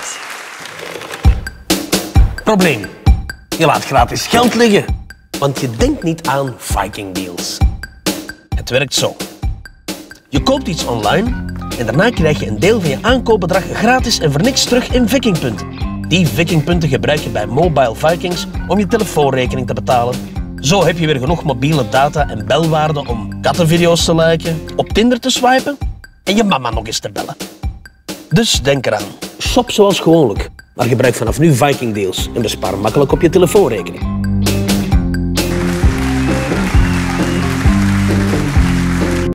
gratis. Probleem. Je laat gratis geld liggen, want je denkt niet aan Viking Deals. Het werkt zo. Je koopt iets online en daarna krijg je een deel van je aankoopbedrag gratis en voor niks terug in Vikingpunten. Die Vikingpunten gebruik je bij Mobile Vikings om je telefoonrekening te betalen. Zo heb je weer genoeg mobiele data en belwaarden om kattenvideo's te liken, op Tinder te swipen en je mama nog eens te bellen. Dus denk eraan. Shop zoals gewoonlijk, maar gebruik vanaf nu Viking Deals en bespaar makkelijk op je telefoonrekening.